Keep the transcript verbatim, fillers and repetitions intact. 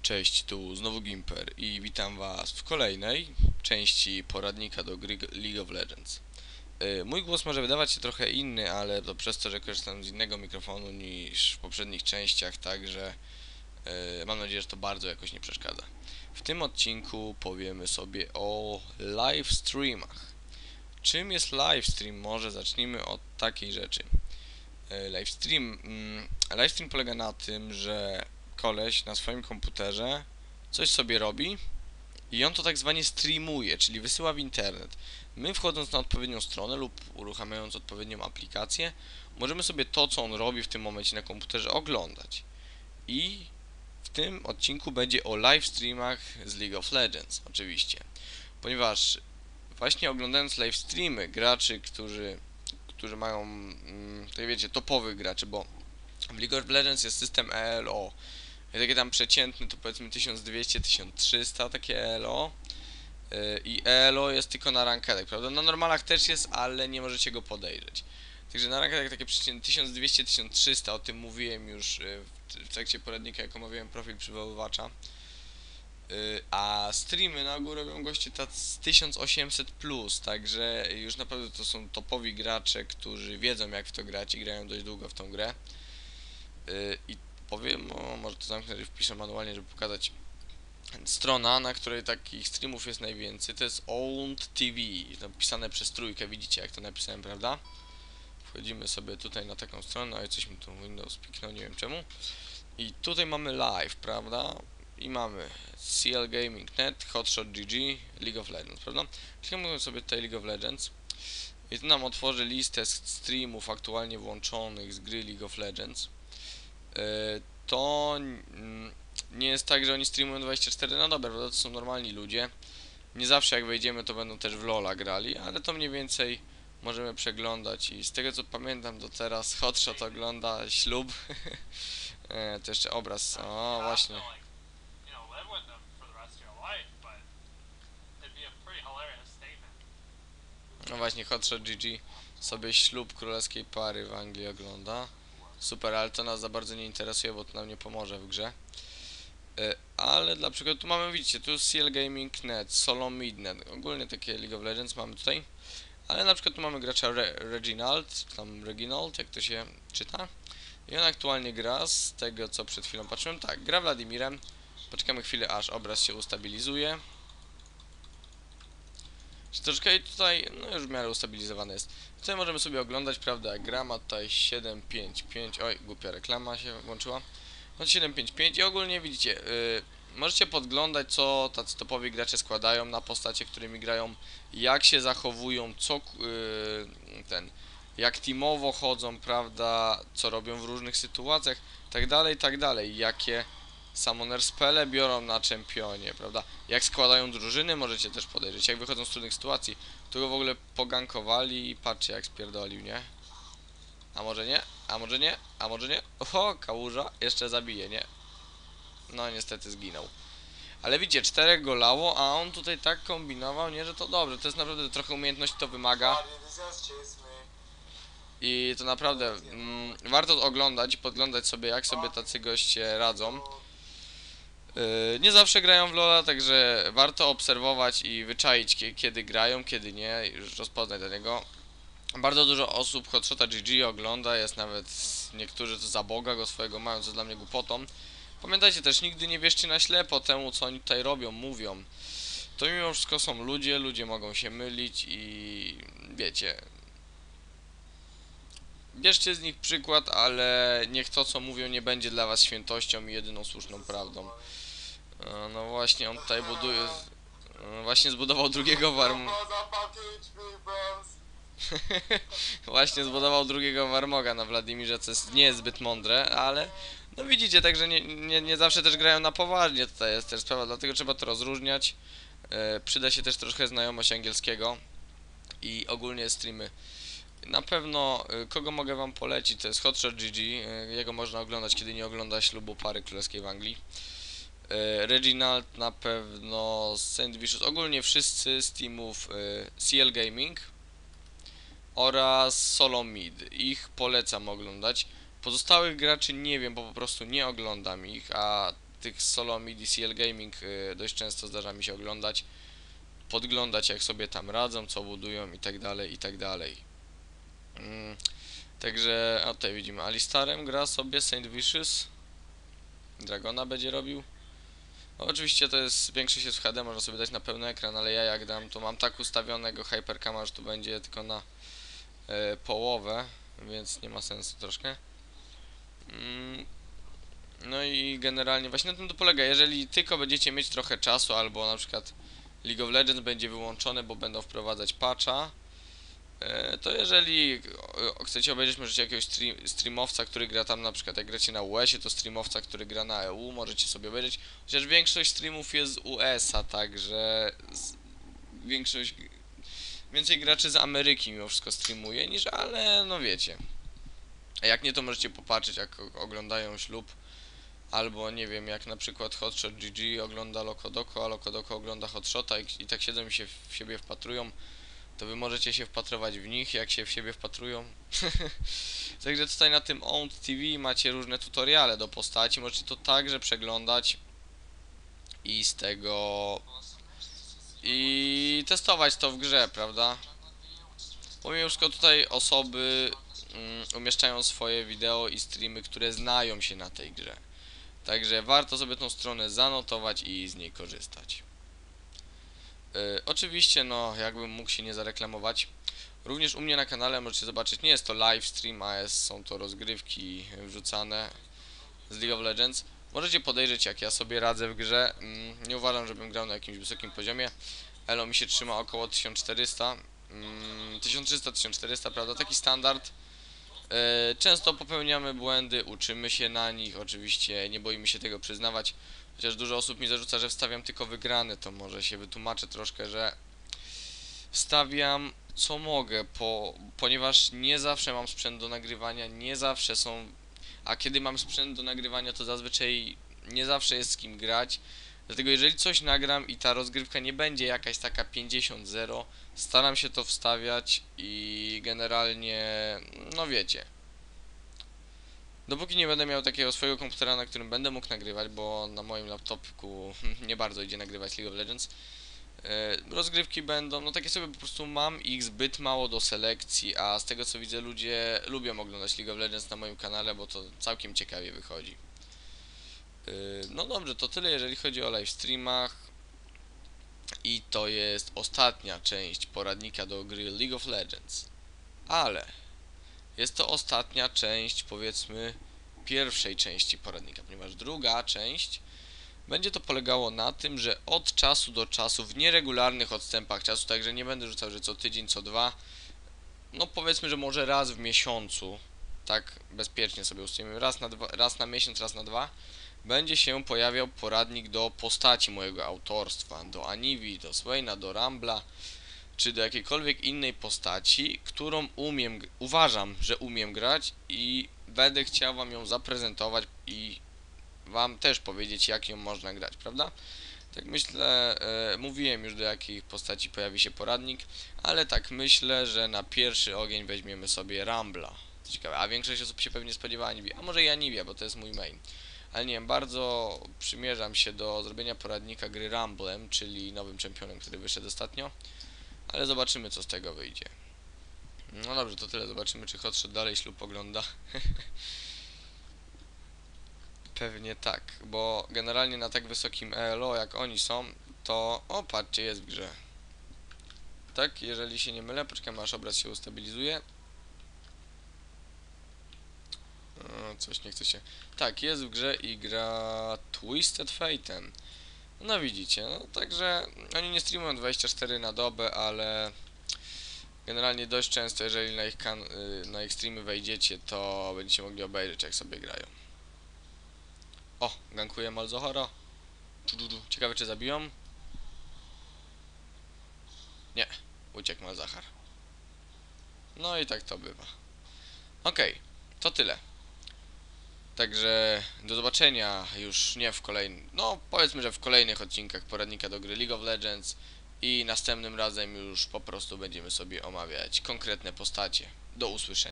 Cześć, tu znowu Gimper i witam was w kolejnej części poradnika do gry League of Legends. Yy, mój głos może wydawać się trochę inny, ale to przez to, że korzystam z innego mikrofonu niż w poprzednich częściach, także yy, mam nadzieję, że to bardzo jakoś nie przeszkadza. W tym odcinku powiemy sobie o live streamach. Czym jest live stream? Może zacznijmy od takiej rzeczy. Yy, live stream, yy, live stream polega na tym, że koleś na swoim komputerze coś sobie robi i on to tak zwanie streamuje, czyli wysyła w internet. My, wchodząc na odpowiednią stronę lub uruchamiając odpowiednią aplikację, możemy sobie to, co on robi w tym momencie na komputerze, oglądać. I w tym odcinku będzie o live streamach z League of Legends, oczywiście. Ponieważ właśnie oglądając live streamy graczy, którzy, którzy mają, mm, tak wiecie, topowych graczy, bo w League of Legends jest system E L O. Takie tam przeciętny to powiedzmy tysiąc dwieście do tysiąca trzysta takie E L O. Yy, I E L O jest tylko na rankedach, prawda? Na normalach też jest, ale nie możecie go podejrzeć. Także na rankedach takie przeciętne tysiąc dwieście do tysiąca trzysta, o tym mówiłem już yy, w trakcie poradnika, jak omawiałem profil przywoływacza. Yy, a streamy na ogół robią goście tacy tysiąc osiemset plus, także już naprawdę to są topowi gracze, którzy wiedzą, jak w to grać i grają dość długo w tą grę. Yy, I powiem, o, może to zamknę i wpiszę manualnie, żeby pokazać. Strona, na której takich streamów jest najwięcej, to jest Owned T V, napisane przez trójkę, widzicie jak to napisałem, prawda? Wchodzimy sobie tutaj na taką stronę, oj, coś mi tu Windows piknął, nie wiem czemu. I tutaj mamy live, prawda? I mamy C L Gaming kropka net, Hotshot G G, League of Legends, prawda? Klikamy sobie tutaj League of Legends i tu nam otworzy listę streamów aktualnie włączonych z gry League of Legends. Yy, to nie jest tak, że oni streamują dwadzieścia cztery na dobę, prawda? To są normalni ludzie. Nie zawsze jak wejdziemy, to będą też w LoL'a grali, ale to mniej więcej możemy przeglądać i z tego co pamiętam, to teraz Hotshot ogląda ślub. e, to jeszcze obraz, o właśnie. No właśnie, Hotshot G G sobie ślub królewskiej pary w Anglii ogląda. Super, ale to nas za bardzo nie interesuje, bo to nam nie pomoże w grze. Yy, ale dla przykładu tu mamy, widzicie, tu C L Gaming kropka net, Solo Midnet, ogólnie takie League of Legends mamy tutaj. Ale na przykład tu mamy gracza Re Reginald, tam Reginald, jak to się czyta. I on aktualnie gra, z tego co przed chwilą patrzyłem, tak, gra Wladimirem. Poczekamy chwilę, aż obraz się ustabilizuje. Troszkę i tutaj, no już w miarę ustabilizowany jest. Tutaj możemy sobie oglądać, prawda, jak gra ma tutaj siedem pięć pięć, oj, głupia reklama się włączyła. No siedem pięć pięć i ogólnie widzicie, yy, możecie podglądać, co tacy topowi gracze składają na postacie, którymi grają, jak się zachowują, co yy, ten, jak teamowo chodzą, prawda, co robią w różnych sytuacjach, tak dalej, tak dalej, jakie summoner spele biorą na czempionie, prawda, jak składają drużyny, możecie też podejrzeć, jak wychodzą z trudnych sytuacji, tu go w ogóle pogankowali i patrzcie jak spierdolił, nie? A może nie? A może nie? A może nie? Oho, kałuża jeszcze zabije, nie? No niestety zginął. Ale widzicie, czterech go lało, a on tutaj tak kombinował, nie, że to dobrze. To jest naprawdę trochę umiejętności, to wymaga. I to naprawdę mm, warto oglądać i podglądać sobie, jak sobie tacy goście radzą. Yy, nie zawsze grają w LoL'a, także warto obserwować i wyczaić, kiedy grają, kiedy nie, już rozpoznać do niego. Bardzo dużo osób Hotshota G G ogląda, jest nawet niektórzy to za Boga go swojego mają, co dla mnie głupotą. Pamiętajcie też, nigdy nie wierzcie na ślepo temu, co oni tutaj robią, mówią. To mimo wszystko są ludzie, ludzie mogą się mylić i wiecie. Bierzcie z nich przykład, ale niech to, co mówią, nie będzie dla was świętością i jedyną słuszną prawdą. No właśnie, on tutaj buduje... Właśnie zbudował drugiego warmu... Właśnie zbudował drugiego Warmoga na Wladimirze, co jest niezbyt mądre, ale no widzicie, także nie, nie, nie zawsze też grają na poważnie, tutaj jest też sprawa, dlatego trzeba to rozróżniać. E, przyda się też troszkę znajomość angielskiego i ogólnie streamy. Na pewno, e, kogo mogę wam polecić, to jest Hotshot G G, e, jego można oglądać, kiedy nie ogląda ślubu pary królewskiej w Anglii. E, Reginald na pewno, Saint Vicious, ogólnie wszyscy z teamów e, C L Gaming oraz Solo Mid. Ich polecam oglądać. Pozostałych graczy nie wiem, bo po prostu nie oglądam ich, a tych solo mi D C L Gaming yy, dość często zdarza mi się oglądać, podglądać jak sobie tam radzą, co budują i tak dalej, i tak dalej. Mm, także, a tutaj widzimy, Alistarem gra sobie Saint Vicious, Dragona będzie robił. No, oczywiście to jest, większość jest w H D, można sobie dać na pełny ekran, ale ja jak dam, to mam tak ustawionego Hypercama, że tu będzie tylko na e, połowę, więc nie ma sensu troszkę. Mm, no i generalnie właśnie na tym to polega, jeżeli tylko będziecie mieć trochę czasu, albo na przykład League of Legends będzie wyłączone, bo będą wprowadzać patcha, e, to jeżeli o, chcecie obejrzeć, możecie jakiegoś stream, streamowca, który gra tam, na przykład jak gracie na U S ie, to streamowca, który gra na E U, możecie sobie obejrzeć, chociaż większość streamów jest z U S a, także z, większość, więcej graczy z Ameryki mimo wszystko streamuje niż, ale no wiecie. A jak nie, to możecie popatrzeć, jak oglądają ślub, albo nie wiem, jak na przykład Hotshot G G ogląda Lokodoko, a Lokodoko ogląda Hotshota i, i tak siedzą i się w siebie wpatrują, to wy możecie się wpatrować w nich, jak się w siebie wpatrują. Także tutaj na tym Owned T V macie różne tutoriale do postaci, możecie to także przeglądać i z tego i testować to w grze, prawda? Pomimo wszystko tutaj osoby mm, umieszczają swoje wideo i streamy, które znają się na tej grze. Także warto sobie tą stronę zanotować i z niej korzystać. Yy, oczywiście, no, jakbym mógł się nie zareklamować, również u mnie na kanale możecie zobaczyć, nie jest to live stream, a jest, są to rozgrywki wrzucane z League of Legends. Możecie podejrzeć, jak ja sobie radzę w grze. Mm, nie uważam, żebym grał na jakimś wysokim poziomie. Elo mi się trzyma około tysiąc czterysta. Mm, tysiąc trzysta tysiąc czterysta, prawda? Taki standard. Yy, często popełniamy błędy, uczymy się na nich, oczywiście nie boimy się tego przyznawać. Chociaż dużo osób mi zarzuca, że wstawiam tylko wygrane, to może się wytłumaczę troszkę, że wstawiam co mogę, po, ponieważ nie zawsze mam sprzęt do nagrywania, nie zawsze są... A kiedy mam sprzęt do nagrywania, to zazwyczaj nie zawsze jest z kim grać. Dlatego jeżeli coś nagram i ta rozgrywka nie będzie jakaś taka pięćdziesiąt zero, staram się to wstawiać i generalnie, no wiecie. Dopóki nie będę miał takiego swojego komputera, na którym będę mógł nagrywać, bo na moim laptopku nie bardzo idzie nagrywać League of Legends, e, rozgrywki będą, no takie sobie po prostu mam ich zbyt mało do selekcji, a z tego co widzę ludzie lubią oglądać League of Legends na moim kanale, bo to całkiem ciekawie wychodzi. E, no dobrze, to tyle jeżeli chodzi o live streamach i to jest ostatnia część poradnika do gry League of Legends, ale jest to ostatnia część, powiedzmy, pierwszej części poradnika, ponieważ druga część będzie to polegało na tym, że od czasu do czasu, w nieregularnych odstępach czasu, także nie będę rzucał, że co tydzień, co dwa, no powiedzmy, że może raz w miesiącu, tak bezpiecznie sobie ustalimy, raz na, dwa, raz na miesiąc, raz na dwa, będzie się pojawiał poradnik do postaci mojego autorstwa, do Anivi, do Swaina, do Rambla, czy do jakiejkolwiek innej postaci, którą umiem, uważam, że umiem grać i będę chciał wam ją zaprezentować i wam też powiedzieć, jak ją można grać, prawda? Tak myślę, e, mówiłem już, do jakich postaci pojawi się poradnik, ale tak myślę, że na pierwszy ogień weźmiemy sobie Rambla. Ciekawe, a większość osób się pewnie spodziewa Anivi, a może i Aniwia, bo to jest mój main. Ale nie wiem, bardzo przymierzam się do zrobienia poradnika gry Ramblem, czyli nowym czempionem, który wyszedł ostatnio. Ale zobaczymy, co z tego wyjdzie. No dobrze, to tyle. Zobaczymy, czy Hotshot dalej ślub ogląda. Pewnie tak, bo generalnie na tak wysokim E L O, jak oni są, to... O, patrzcie, jest w grze. Tak, jeżeli się nie mylę, poczekamy, aż obraz się ustabilizuje. O, coś nie chce się... Tak, jest w grze i gra Twisted Fate'em. No widzicie, no także oni nie streamują dwadzieścia cztery na dobę, ale generalnie dość często, jeżeli na ich, kan na ich streamy wejdziecie, to będziecie mogli obejrzeć, jak sobie grają. O, gankuje Malzohora. Ciekawe, czy zabiją? Nie, uciekł Malzahar. No i tak to bywa. Okej, okay, to tyle. Także do zobaczenia już nie w kolejnym, no powiedzmy, że w kolejnych odcinkach poradnika do gry League of Legends i następnym razem już po prostu będziemy sobie omawiać konkretne postacie. Do usłyszenia.